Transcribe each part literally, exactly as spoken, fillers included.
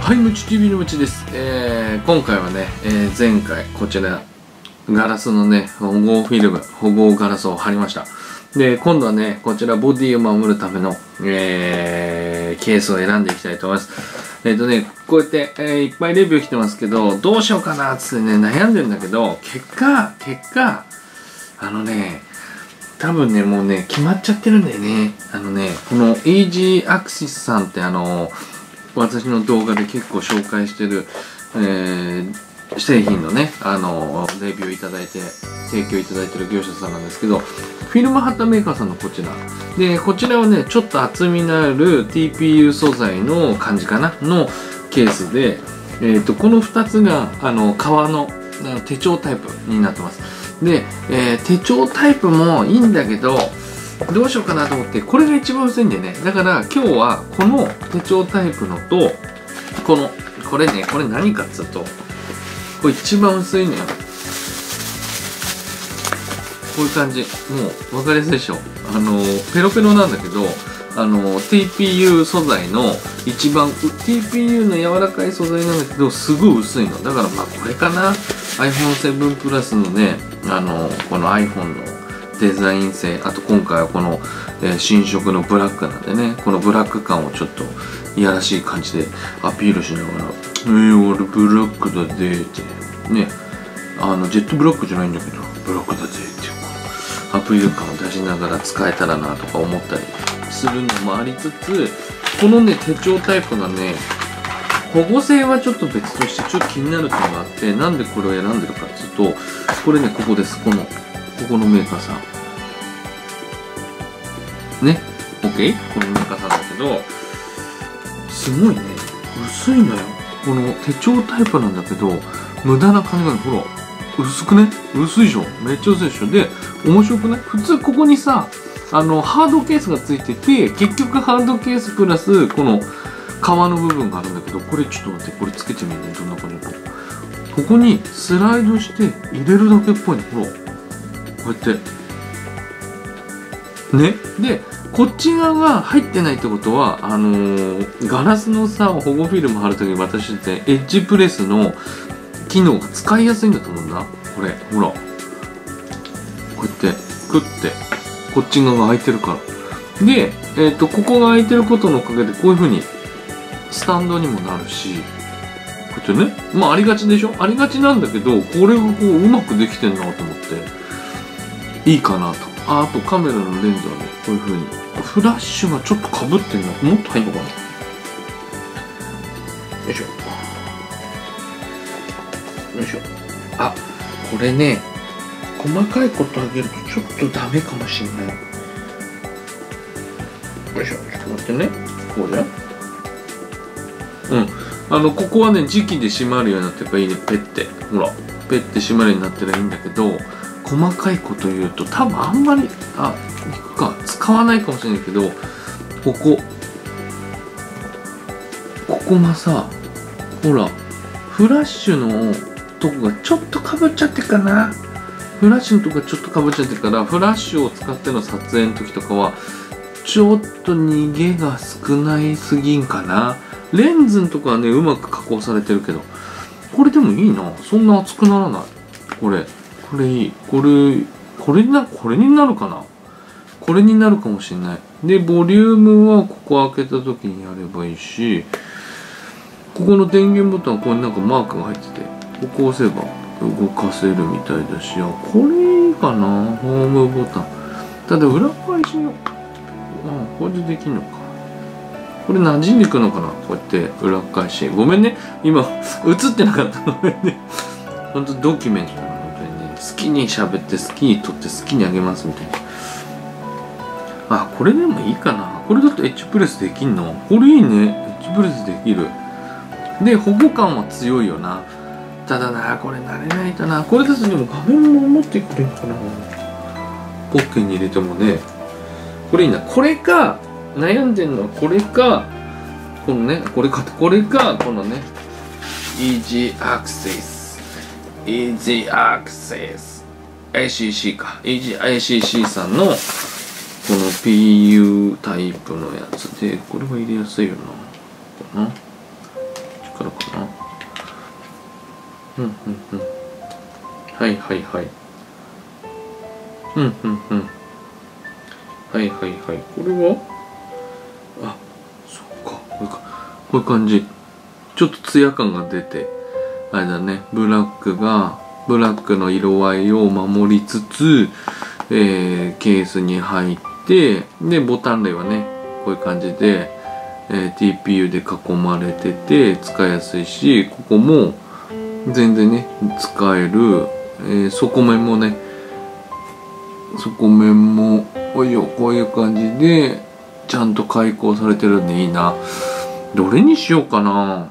はい、ムチ ティーブイ のムチです。えー、今回はね、えー、前回こちらガラスのね保護フィルム保護ガラスを貼りました。で今度はねこちらボディを守るための、えー、ケースを選んでいきたいと思います。えっ、ー、とねこうやって、えー、いっぱいレビュー来てますけど、どうしようかなっつってね悩んでるんだけど、結果結果あのね多分ねもうね決まっちゃってるんだよね。あのねこの イージー アクシスさんってあの私の動画で結構紹介してる、えー、製品のねあのレビューいただいて提供いただいてる業者さんなんですけど、フィルム貼ったメーカーさんのこちらで、こちらはねちょっと厚みのある ティーピーユー 素材の感じかなのケースで、えー、とこのふたつがあの革の手帳タイプになってます。で、えー、手帳タイプもいいんだけどどうしようかなと思って、これが一番薄いんでね、だから今日はこの手帳タイプのとこのこれねこれ何かっつうとこれ一番薄いのよ。こういう感じ、もう分かりやすいでしょ。あのペロペロなんだけど、あの ティーピーユー 素材の一番 ティーピーユー の柔らかい素材なんだけどすごい薄いのだから、まあこれかな アイフォンセブン プラスのねあのこの iPhone のデザイン性、あと今回はこの、えー、新色のブラックなんでね、このブラック感をちょっといやらしい感じでアピールしながら「えー、俺ブラックだぜ」ってね、あのジェットブラックじゃないんだけどブラックだぜっていうアピール感を出しながら使えたらなとか思ったりするのもありつつ、このね手帳タイプがね保護性はちょっと別としてちょっと気になる点があって、なんでこれを選んでるかっていうと、これねここです。このここのメーカーさんね OK このメーカーさんだけどすごいね薄いのよ。この手帳タイプなんだけど無駄な感じがほら薄くね、薄いでしょ、めっちゃ薄いでしょ。で面白くない？普通ここにさあのハードケースがついてて、結局ハードケースプラスこの革の部分があるんだけど、これちょっと待って、これつけてみるね、どんな感じか。ここにスライドして入れるだけっぽいの。ほらこうやってね。でこっち側が入ってないってことはあのー、ガラスのさ保護フィルム貼るときに私ってエッジプレスの機能が使いやすいんだと思うんだ。これほらこうやってクッてこっち側が開いてるからで、えー、とここが開いてることのおかげでこういう風にスタンドにもなるし、こうやってね、まあありがちでしょ、ありがちなんだけど、これがこううまくできてんなと思っていいかなと。あ、あとカメラのレンズはねこういう風にフラッシュがちょっとかぶってんな。もっと入んのかな。よいしょよいしょ。あ、これね細かいことあげるとちょっとダメかもしんない。よいしょ、ちょっと待ってね。こうじゃうん、あのここはね磁気で閉まるようになってればいいね。ペッてほらペッて閉まるようになってらいいんだけど、細かいこと言うと多分あんまりあいくか使わないかもしれないけど、ここここがさほらフラッシュのとこがちょっとかぶっちゃってるかな。フラッシュのとこがちょっとかぶっちゃってるから、フラッシュを使っての撮影の時とかはちょっと逃げが少ないすぎんかな。レンズのとこはねうまく加工されてるけど、これでもいいな、そんな熱くならない。これこれいい。これこれなこれになるかな。これになるかもしれない。でボリュームはここ開けた時にやればいいし、ここの電源ボタンはここになんかマークが入ってて、ここ押せば動かせるみたいだし、あこれいいかな。ホームボタンただ裏返しのあこれでできんのか。これ馴染んでいくのかな。こうやって裏返し、ごめんね今映ってなかったのでねほんとドキュメントだな本当にね。好きに喋って好きに撮って好きにあげますみたいな。あこれでもいいかな。これだとエッジプレスできんの。これいいね、エッジプレスできる。で保護感は強いよな。ただなこれ慣れないとな。これだとでも画面も持ってくれるかな。ポッケに入れてもね、これいいな。これか悩んでんのはこれかこのねこれかこれかこのね イージー アクセス イージー アクセス エーシーシー か イージー エーシーシー さんのこの ピーユー タイプのやつで、これは入れやすいよな。かな。力うんうんうん。はいはいはい。うんうんうん。はいはいはい。これは、あ、そっか。こういうか、こういう感じ。ちょっとツヤ感が出て、あれだね。ブラックが、ブラックの色合いを守りつつ、えー、ケースに入って、で、ボタン類はね、こういう感じで、えー、ティーピーユー で囲まれてて、使いやすいし、ここも、全然ね、使える、えー、底面もね、底面も、こういうこういう感じで、ちゃんと開口されてるんでいいな。どれにしようかな。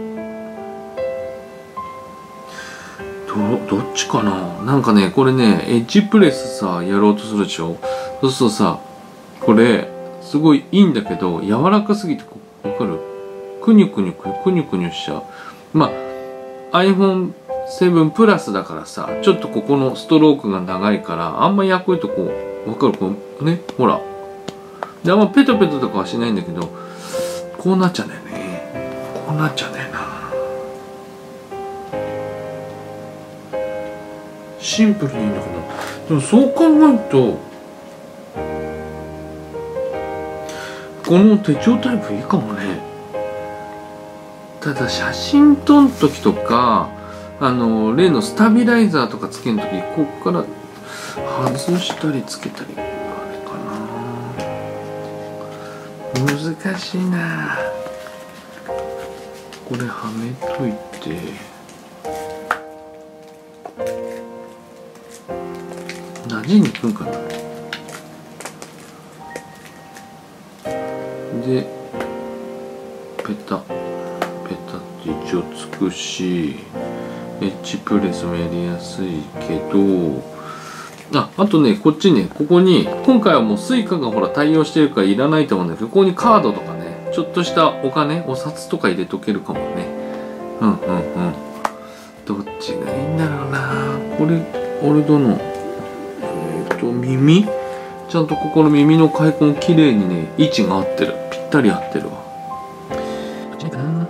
ど、どっちかな。なんかね、これね、エッジプレスさ、やろうとするでしょ。そうするとさ、これ、すごいいいんだけど、柔らかすぎて、わかる？くにゅくにゅくにゅくにゅくにゅしちゃう。まあ、アイフォンセブン プラスだからさ、ちょっとここのストロークが長いから、あんまやっこいとこう、わかる？こう、ね、ほら。で、あんまペトペトとかはしないんだけど、こうなっちゃうんだよね。こうなっちゃうんだよな。シンプルにいいのかな。でもそう考えると、この手帳タイプいいかもね。ただ写真撮る時とか、あの例のスタビライザーとかつける時、ここから外したりつけたり、あれかな。難しいな。これはめといて、なじんにくんかな。でペタペタって一応つくし、エッジプレスもやりやすいけど、ああとね、こっちね、ここに今回はもうスイカがほら対応してるからいらないと思うんだけど、ここにカードとかね、ちょっとしたお金、お札とか入れとけるかもね。うんうんうん。どっちがいいんだろうな。これ俺どのえっと耳、ちゃんとここの耳の開口綺麗にね、位置が合ってる。ぴったり合ってるわ。こっちかな。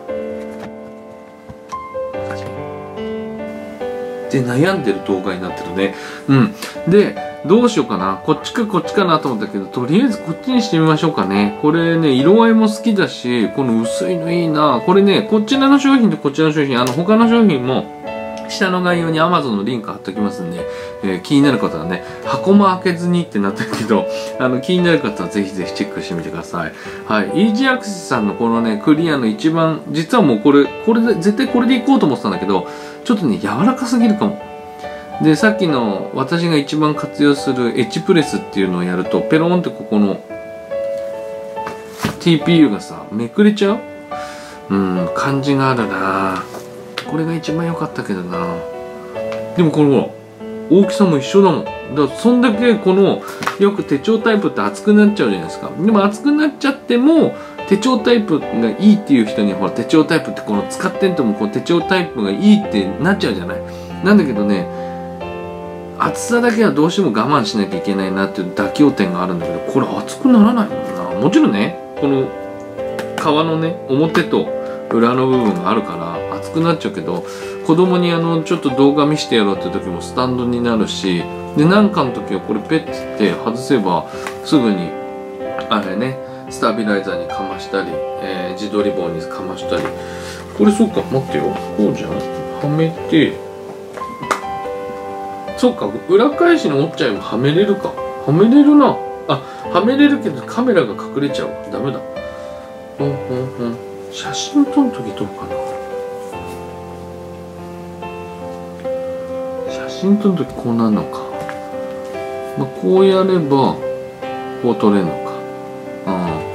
で悩んでる動画になってるね。うん。で、どうしようかな。こっちかこっちかなと思ったけど、とりあえずこっちにしてみましょうかね。これね、色合いも好きだし、この薄いのいいな。これね、こちらの商品とこちらの商品、あの、他の商品も、下の概要に Amazon のリンク貼っておきますんで、えー、気になる方はね、箱も開けずにってなってるけど、あの、気になる方はぜひぜひチェックしてみてください。はい。イージーアクセスさんのこのね、クリアの一番、実はもうこれ、これで、絶対これでいこうと思ってたんだけど、ちょっとね、柔らかすぎるかも。で、さっきの私が一番活用するエッジプレスっていうのをやると、ペロンってここの ティーピーユー がさ、めくれちゃう？うん、感じがあるな。これが一番良かったけどな。でもこれほら、大きさも一緒だもん。だからそんだけこの、よく手帳タイプって厚くなっちゃうじゃないですか。でも厚くなっちゃっても、手帳タイプがいいっていう人にはほら、手帳タイプってこの使ってんともこう手帳タイプがいいってなっちゃうじゃない。なんだけどね、厚さだけはどうしても我慢しなきゃいけないなっていう妥協点があるんだけど、これ厚くならないもんな。もちろんね、この皮のね、表と裏の部分があるから厚くなっちゃうけど、子供にあのちょっと動画見してやろうって時もスタンドになるし、でなんかの時はこれペッて外せばすぐにあれね、スタビライザーにかましたり、えー、自撮り棒にかましたり。これそうか、待ってよ、こうじゃん、はめて、そうか、裏返しに折っちゃえばはめれるか。はめれるな。あ、はめれるけどカメラが隠れちゃうわ。ダメだ。ほんほんほん。写真撮るときどうかな。写真撮るときこうなるのか。まあ、こうやればこう撮れるのか。うん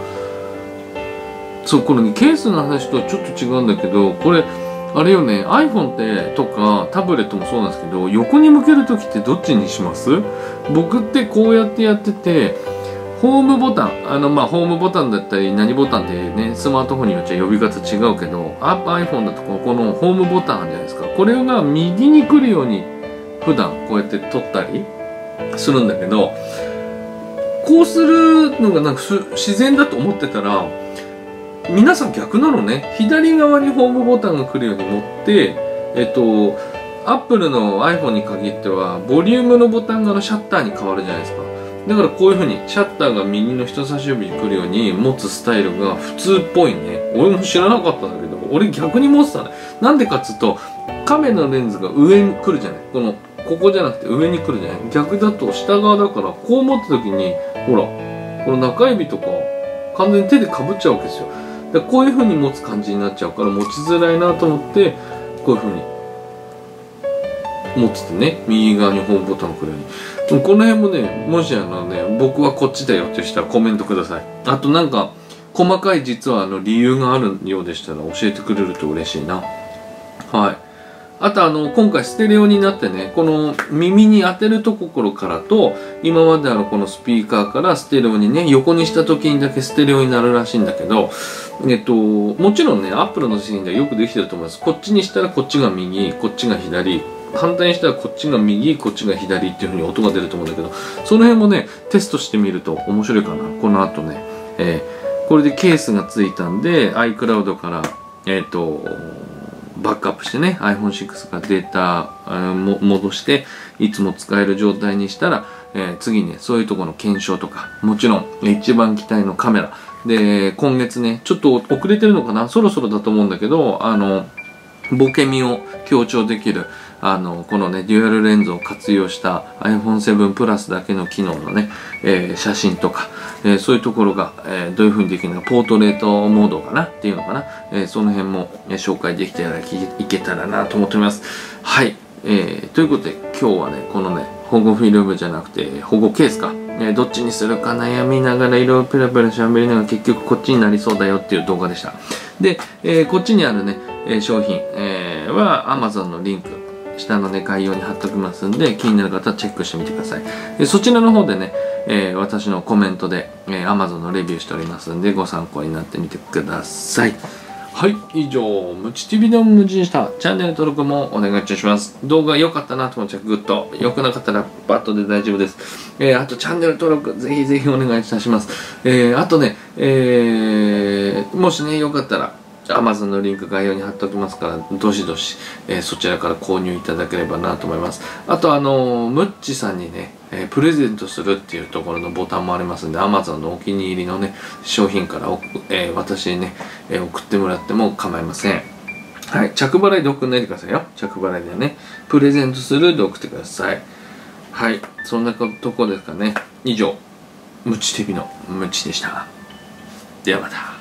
。そう、これね、ケースの話とはちょっと違うんだけど、これあれよね、iPhone ってとかタブレットもそうなんですけど、横に向けるときってどっちにします？僕ってこうやってやってて、ホームボタン、あのまあホームボタンだったり何ボタンってね、スマートフォンによっちゃ呼び方違うけど、iPhone だとこのホームボタンあるじゃないですか。これが右に来るように普段こうやって撮ったりするんだけど、こうするのがなんか自然だと思ってたら、皆さん逆なのね。左側にホームボタンが来るように持って、えっとアップルの iPhone に限ってはボリュームのボタンがのシャッターに変わるじゃないですか。だからこういう風にシャッターが右の人差し指に来るように持つスタイルが普通っぽいね。俺も知らなかったんだけど、俺逆に持ってたね。なんでかっつうと、カメラのレンズが上に来るじゃない。このここじゃなくて上に来るじゃない。逆だと下側だから、こう持った時にほらこの中指とか完全に手でかぶっちゃうわけですよ。でこういう風に持つ感じになっちゃうから持ちづらいなと思って、こういう風に持っててね、右側にホームボタンくるように。でもこの辺もね、もしあのね、僕はこっちだよってしたらコメントください。あとなんか細かい実はあの理由があるようでしたら教えてくれると嬉しいな。はい。あとあの今回ステレオになってね、この耳に当てるところからと、今まであのこのスピーカーからステレオにね、横にした時にだけステレオになるらしいんだけど、えっともちろんね、アップルの製品ではよくできてると思います。こっちにしたらこっちが右、こっちが左、反対にしたらこっちが右、こっちが左っていう風に音が出ると思うんだけど、その辺もねテストしてみると面白いかな。この後ね、えー、これでケースがついたんで iCloud からえっとバックアップしてね アイフォンシックス からデータも戻していつも使える状態にしたら、えー、次ねそういうところの検証とか、もちろん一番期待のカメラで今月ねちょっと遅れてるのかな、そろそろだと思うんだけど、あのボケ身を強調できるあのこのねデュアルレンズを活用した アイフォンセブン プラスだけの機能のね、えー、写真とか、えー、そういうところが、えー、どういう風にできるのか、ポートレートモードかなっていうのかな、えー、その辺も、えー、紹介できたらいけたらなと思っております。はい、えー、ということで今日はねこのね保護フィルムじゃなくて保護ケースか、えー、どっちにするか悩みながらいろいろペラペラしゃべりながら結局こっちになりそうだよっていう動画でした。で、えー、こっちにあるね、えー、商品、えー、は Amazon のリンク下のね概要に貼っておきますんで、気になる方はチェックしてみてください。でそちらの方でね、えー、私のコメントで、えー、Amazon のレビューしておりますんでご参考になってみてください。はい、以上ムチ ティービー のムチでした。チャンネル登録もお願いいたします。動画良かったなと思ったらグッド、良くなかったらバットで大丈夫です。えー、あとチャンネル登録ぜひぜひお願いいたします。えー、あとね、えー、もしね良かったらAmazon のリンク概要に貼っておきますから、どしどし、えー、そちらから購入いただければなと思います。あとあのー、ムッチさんにね、えー、プレゼントするっていうところのボタンもありますんで、 Amazon のお気に入りのね商品から、えー、私にね、えー、送ってもらっても構いません。はい、着払いで送んないでくださいよ。着払いでね、プレゼントするで送ってください。はい、そんなとこですかね。以上ムッチ ティービー のムッチでした。ではまた。